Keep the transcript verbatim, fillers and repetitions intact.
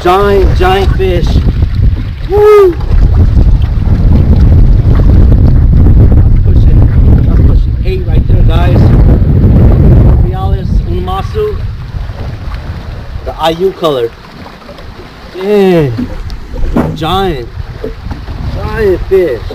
Giant, giant fish. Woo! That's pushing, that's pushing eight right there, guys. Borealis Unamasu. The I U color. Dang. Giant. Giant fish.